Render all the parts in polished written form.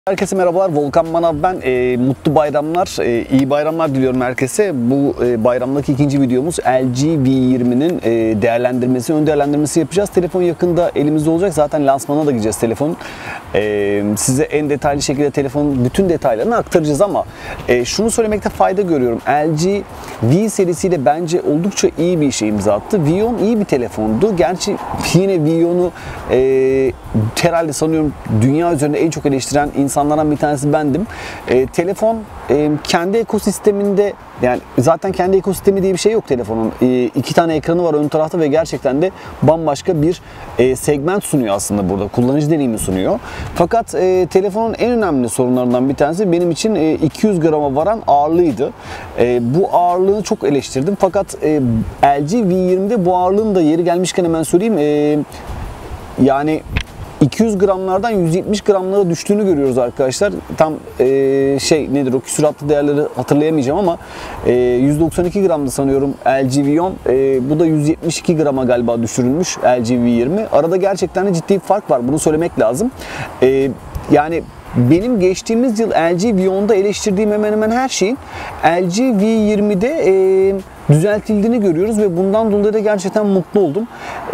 Herkese merhabalar, Volkan Manav ben. Mutlu bayramlar, iyi bayramlar diliyorum herkese. Bu bayramdaki ikinci videomuz LG V20'nin değerlendirmesi, ön değerlendirmesi yapacağız. Telefon yakında elimizde olacak. Zaten lansmana da gideceğiz telefonun. Size en detaylı şekilde telefonun bütün detaylarını aktaracağız ama şunu söylemekte fayda görüyorum. LG V serisiyle bence oldukça iyi bir işe imza attı. V10 iyi bir telefondu. Gerçi yine V10'u herhalde sanıyorum dünya üzerinde en çok eleştiren insanlardan bir tanesi bendim. Telefon kendi ekosisteminde, yani zaten kendi ekosistemi diye bir şey yok telefonun. İki tane ekranı var ön tarafta ve gerçekten de bambaşka bir segment sunuyor aslında burada. Kullanıcı deneyimi sunuyor. Fakat telefonun en önemli sorunlarından bir tanesi benim için 200 grama varan ağırlığıydı. Bu ağırlığını çok eleştirdim. Fakat LG V20'de bu ağırlığın da yeri gelmişken hemen söyleyeyim. Yani 200 gramlardan 170 gramlara düştüğünü görüyoruz arkadaşlar. Tam nedir o küsuratlı değerleri hatırlayamayacağım ama 192 gramdı sanıyorum LG V10. Bu da 172 grama galiba düşürülmüş LG V20. Arada gerçekten de ciddi bir fark var. Bunu söylemek lazım. Yani benim geçtiğimiz yıl LG V10'da eleştirdiğim hemen hemen her şeyin LG V20'de düzeltildiğini görüyoruz ve bundan dolayı da gerçekten mutlu oldum.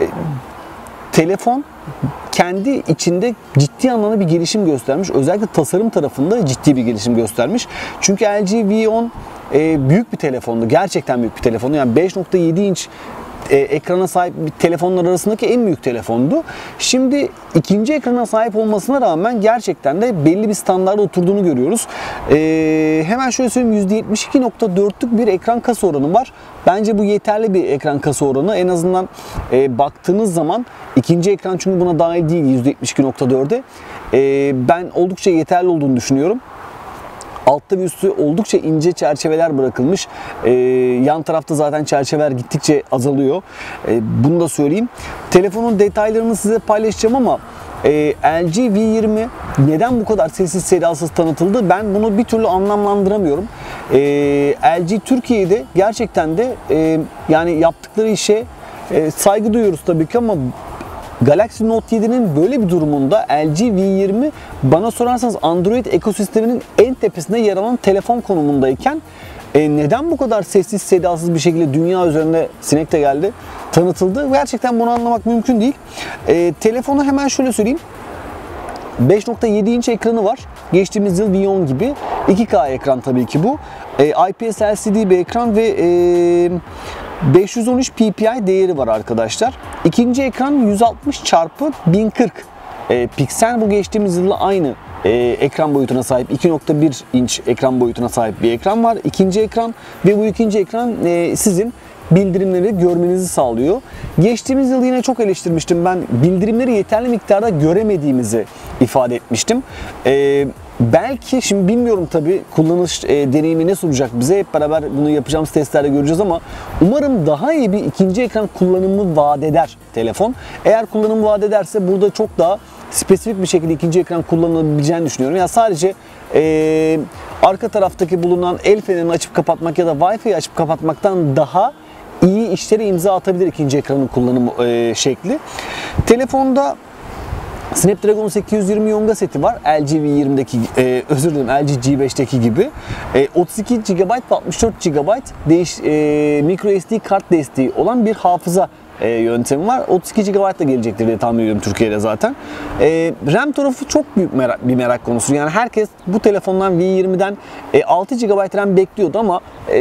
Telefon kendi içinde ciddi anlamda bir gelişim göstermiş. Özellikle tasarım tarafında ciddi bir gelişim göstermiş. Çünkü LG V10 büyük bir telefondu. Gerçekten büyük bir telefondu. Yani 5.7 inç ekrana sahip bir telefonlar arasındaki en büyük telefondu. Şimdi ikinci ekrana sahip olmasına rağmen gerçekten de belli bir standarda oturduğunu görüyoruz. Hemen şöyle söyleyeyim, %72.4'lük bir ekran kasa oranı var. Bence bu yeterli bir ekran kasa oranı. En azından baktığınız zaman ikinci ekran çünkü buna dahil değil %72.4'e. Ben oldukça yeterli olduğunu düşünüyorum. Altta ve üstü oldukça ince çerçeveler bırakılmış. Yan tarafta zaten çerçeveler gittikçe azalıyor. Bunu da söyleyeyim. Telefonun detaylarını size paylaşacağım ama LG V20 neden bu kadar sessiz sedasız tanıtıldı? Ben bunu bir türlü anlamlandıramıyorum. LG Türkiye'de gerçekten de yani yaptıkları işe saygı duyuyoruz tabii ki ama Galaxy Note 7'nin böyle bir durumunda LG V20 bana sorarsanız Android ekosisteminin en tepesinde yer alan telefon konumundayken neden bu kadar sessiz sedasız bir şekilde dünya üzerinde sinek de geldi tanıtıldı? Gerçekten bunu anlamak mümkün değil. Telefonu hemen şöyle söyleyeyim. 5.7 inç ekranı var. Geçtiğimiz yıl V10 gibi. 2K ekran tabii ki bu. IPS LCD bir ekran ve 513 ppi değeri var arkadaşlar. İkinci ekran 160 x 1040 piksel. Bu geçtiğimiz yılla aynı ekran boyutuna sahip. 2.1 inç ekran boyutuna sahip bir ekran var. İkinci ekran ve bu ikinci ekran sizin bildirimleri görmenizi sağlıyor. Geçtiğimiz yıl yine çok eleştirmiştim. Ben bildirimleri yeterli miktarda göremediğimizi ifade etmiştim. Belki şimdi bilmiyorum tabii kullanış deneyimi ne sunacak bize. Hep beraber bunu yapacağımız testlerde göreceğiz ama umarım daha iyi bir ikinci ekran kullanımı vaat eder telefon. Eğer kullanımı vaat ederse burada çok daha spesifik bir şekilde ikinci ekran kullanılabileceğini düşünüyorum. Yani sadece arka taraftaki bulunan el fenerini açıp kapatmak ya da Wi-Fi'yi açıp kapatmaktan daha iyi işlere imza atabilir ikinci ekranın kullanımı şekli. Telefonda Snapdragon 820 Yonga seti var. LG V20'deki, özür dilerim LG G5'teki gibi. 32 GB ve 64 GB microSD kart desteği olan bir hafıza yöntemi var. 32 GB da gelecektir diye tahmin ediyorum Türkiye'de zaten. RAM tarafı çok büyük bir merak konusu. Yani herkes bu telefondan V20'den 6 GB RAM bekliyordu ama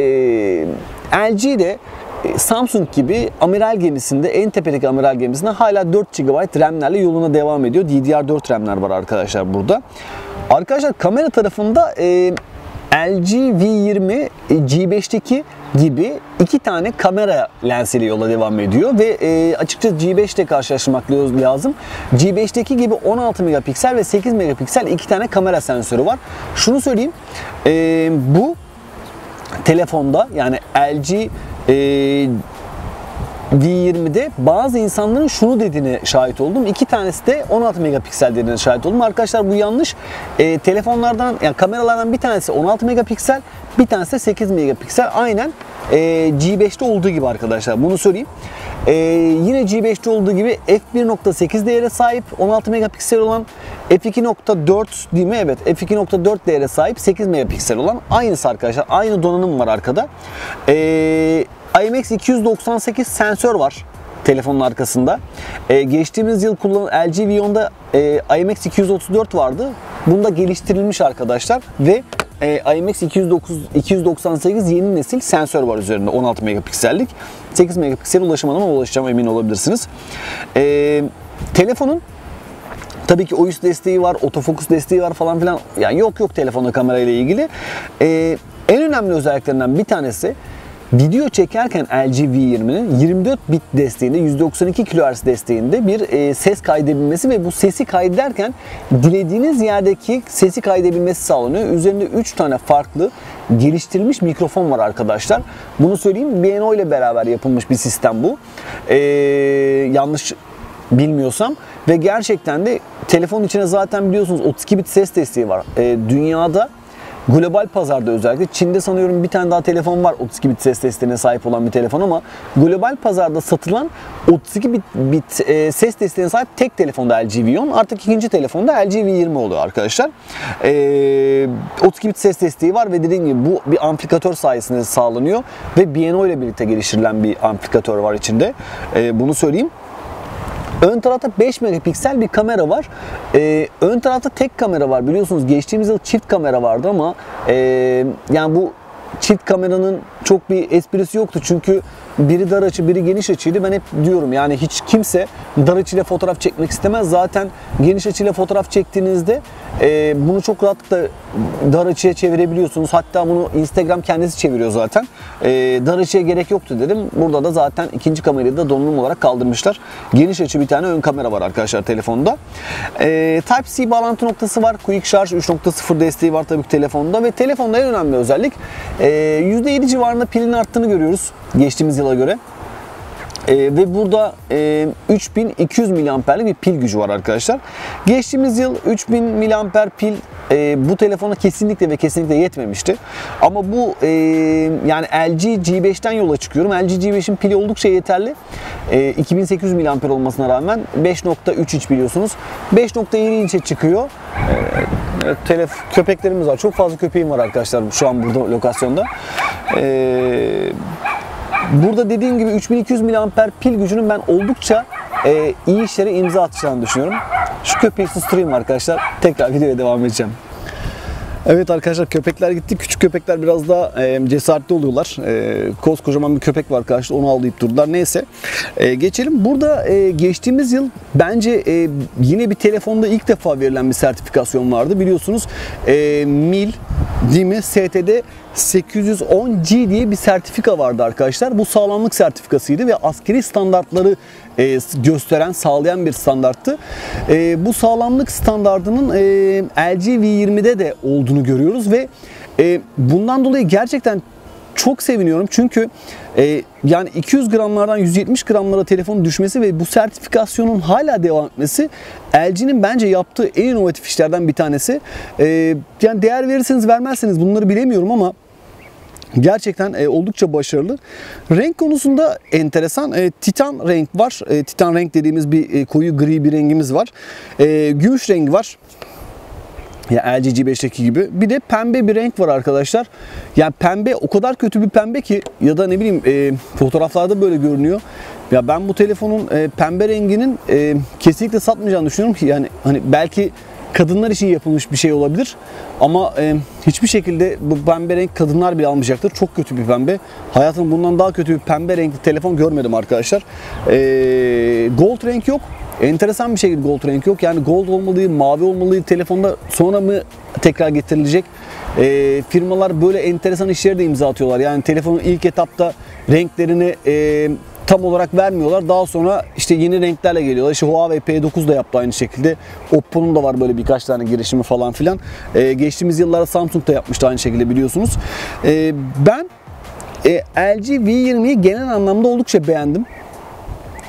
LG de Samsung gibi amiral gemisinde, en tepedeki amiral gemisinde hala 4 GB RAM'lerle yoluna devam ediyor. DDR4 RAM'ler var arkadaşlar burada. Arkadaşlar kamera tarafında LG V20 G5'teki gibi iki tane kamera lensiyle yola devam ediyor ve açıkçası G5 ile karşılaştırmak lazım. G5'teki gibi 16 megapiksel ve 8 megapiksel iki tane kamera sensörü var. Şunu söyleyeyim, bu telefonda yani LG V20'de bazı insanların şunu dediğine şahit oldum. 2 tanesi de 16 megapiksel dediğine şahit oldum. Arkadaşlar bu yanlış. Telefonlardan, yani kameralardan bir tanesi 16 megapiksel, bir tanesi de 8 megapiksel. Aynen G5'te olduğu gibi arkadaşlar. Bunu söyleyeyim. Yine G5'te olduğu gibi f1.8 değere sahip 16 megapiksel olan, f2.4 değil mi? Evet, f2.4 değere sahip 8 megapiksel olan aynısı arkadaşlar. Aynı donanım var arkada. IMX298 sensör var telefonun arkasında. Geçtiğimiz yıl kullanılan LG Vion'da IMX234 vardı. Bunda geliştirilmiş arkadaşlar ve IMX298 yeni nesil sensör var üzerinde, 16 megapiksellik. 8 megapiksel ulaşamadım ama ulaşacağım, emin olabilirsiniz. Telefonun tabii ki OIS desteği var, otofokus desteği var falan filan. Yani yok telefonda kamerayla ilgili. En önemli özelliklerinden bir tanesi, video çekerken LG V20'nin 24 bit desteğinde, 192 kHz desteğinde bir ses kaydedebilmesi ve bu sesi kaydederken dilediğiniz yerdeki sesi kaydedebilmesi sağlanıyor. Üzerinde 3 tane farklı geliştirilmiş mikrofon var arkadaşlar. Bunu söyleyeyim, B&O ile beraber yapılmış bir sistem bu. Yanlış bilmiyorsam. Ve gerçekten de telefonun içine zaten biliyorsunuz 32 bit ses desteği var. Dünyada global pazarda, özellikle Çin'de sanıyorum bir tane daha telefon var 32 bit ses desteğine sahip olan bir telefon, ama global pazarda satılan 32 bit ses desteğine sahip tek telefon da LG Vion. Artık ikinci telefon da LG V20 oluyor arkadaşlar. 32 bit ses desteği var ve dediğim gibi bu bir amplifikatör sayesinde sağlanıyor ve B&O ile birlikte geliştirilen bir amplifikatör var içinde. Bunu söyleyeyim. Ön tarafta 5 megapiksel bir kamera var. Ön tarafta tek kamera var. Biliyorsunuz geçtiğimiz yıl çift kamera vardı ama yani bu çift kameranın çok bir esprisi yoktu. Çünkü biri dar açı, biri geniş açıydı. Ben hep diyorum yani hiç kimse dar açıyla fotoğraf çekmek istemez. Zaten geniş açıyla fotoğraf çektiğinizde bunu çok rahatlıkla dar açıya çevirebiliyorsunuz. Hatta bunu Instagram kendisi çeviriyor zaten. Dar açıya gerek yoktu dedim. Burada da zaten ikinci kamerayı da donanım olarak kaldırmışlar. Geniş açı bir tane ön kamera var arkadaşlar telefonda. Type-C bağlantı noktası var. Quick Charge 3.0 desteği var tabii ki telefonda ve telefonda en önemli özellik %7 civarında pilin arttığını görüyoruz geçtiğimiz yıla göre. Ve burada 3200 mAh'lik bir pil gücü var arkadaşlar. Geçtiğimiz yıl 3000 mAh pil bu telefona kesinlikle ve kesinlikle yetmemişti. Ama bu yani LG G5'ten yola çıkıyorum. LG G5'in pili oldukça yeterli. 2800 mAh olmasına rağmen 5.3 inç biliyorsunuz. 5.7 inçe çıkıyor. Köpeklerimiz var. Çok fazla köpeğim var arkadaşlar şu an burada lokasyonda. Burada dediğim gibi 3200 mAh pil gücünün ben oldukça iyi işlere imza atacağını düşünüyorum. Şu köpeği susturayım arkadaşlar. Tekrar videoya devam edeceğim. Evet arkadaşlar, köpekler gitti. Küçük köpekler biraz daha cesaretli oluyorlar. Koskocaman bir köpek var karşıda, onu avlayıp durdular. Neyse geçelim. Burada geçtiğimiz yıl bence yine bir telefonda ilk defa verilen bir sertifikasyon vardı. Biliyorsunuz MIL değil mi? STD 810G diye bir sertifika vardı arkadaşlar. Bu sağlamlık sertifikasıydı ve askeri standartları gösteren, sağlayan bir standarttı. Bu sağlamlık standardının LG V20'de de olduğunu görüyoruz ve bundan dolayı gerçekten çok seviniyorum. Çünkü yani 200 gramlardan 170 gramlara telefonun düşmesi ve bu sertifikasyonun hala devam etmesi LG'nin bence yaptığı en inovatif işlerden bir tanesi. Yani değer verirseniz vermezseniz bunları bilemiyorum ama gerçekten oldukça başarılı. Renk konusunda enteresan. Titan renk var. Titan renk dediğimiz bir koyu gri bir rengimiz var. Gümüş rengi var. Ya LG G5'teki gibi. Bir de pembe bir renk var arkadaşlar. Yani pembe o kadar kötü bir pembe ki, ya da ne bileyim fotoğraflarda böyle görünüyor. Ya ben bu telefonun pembe renginin kesinlikle satmayacağını düşünüyorum ki, yani hani belki kadınlar için yapılmış bir şey olabilir ama hiçbir şekilde bu pembe renk kadınlar bile almayacaktır. Çok kötü bir pembe. Hayatımda bundan daha kötü bir pembe renkli telefon görmedim arkadaşlar. Gold renk yok. Enteresan bir şekilde gold renk yok. Yani gold olmalıydı, mavi olmalıydı telefonda. Sonra mı tekrar getirilecek? Firmalar böyle enteresan işleri de imza atıyorlar. Yani telefonun ilk etapta renklerini tam olarak vermiyorlar. Daha sonra işte yeni renklerle geliyorlar. İşte Huawei P9 da yaptı aynı şekilde. Oppo'nun da var böyle birkaç tane girişimi falan filan. Geçtiğimiz yıllarda Samsung da yapmıştı aynı şekilde biliyorsunuz. Ben LG V20'yi genel anlamda oldukça beğendim.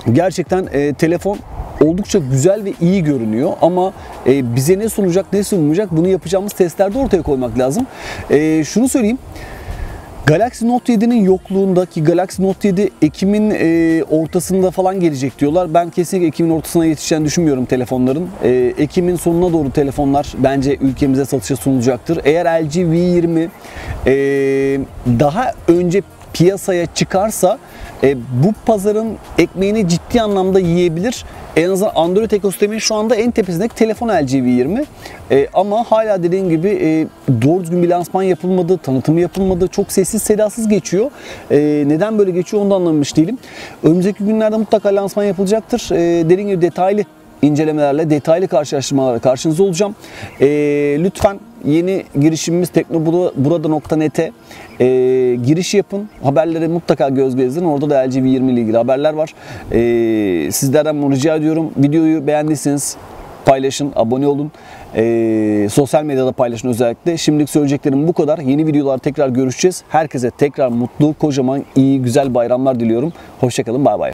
Gerçekten telefon oldukça güzel ve iyi görünüyor ama bize ne sunacak ne sunmayacak bunu yapacağımız testlerde ortaya koymak lazım. Şunu söyleyeyim. Galaxy Note 7'nin yokluğundaki Galaxy Note 7 Ekim'in ortasında falan gelecek diyorlar. Ben kesinlikle Ekim'in ortasına yetişeceğini düşünmüyorum telefonların. Ekim'in sonuna doğru telefonlar bence ülkemize satışa sunulacaktır. Eğer LG V20 daha önce piyasaya çıkarsa bu pazarın ekmeğini ciddi anlamda yiyebilir. En azından Android ekosistemin şu anda en tepesindeki telefon LG V20. Ama hala dediğim gibi doğru düzgün bir lansman yapılmadı, tanıtımı yapılmadı. Çok sessiz sedasız geçiyor. Neden böyle geçiyor onu da anlamış değilim. Önümüzdeki günlerde mutlaka lansman yapılacaktır. Dediğim gibi detaylı incelemelerle, detaylı karşılaştırmalarla karşınızda olacağım. Lütfen yeni girişimimiz teknoburada.net'e giriş yapın. Haberlere mutlaka göz gezdirin. Orada da LG V20 ile ilgili haberler var. Sizlerden bunu rica ediyorum. Videoyu beğendiyseniz paylaşın, abone olun. Sosyal medyada paylaşın özellikle. Şimdilik söyleyeceklerim bu kadar. Yeni videolar tekrar görüşeceğiz. Herkese tekrar mutlu, kocaman, iyi, güzel bayramlar diliyorum. Hoşça kalın, bay bay.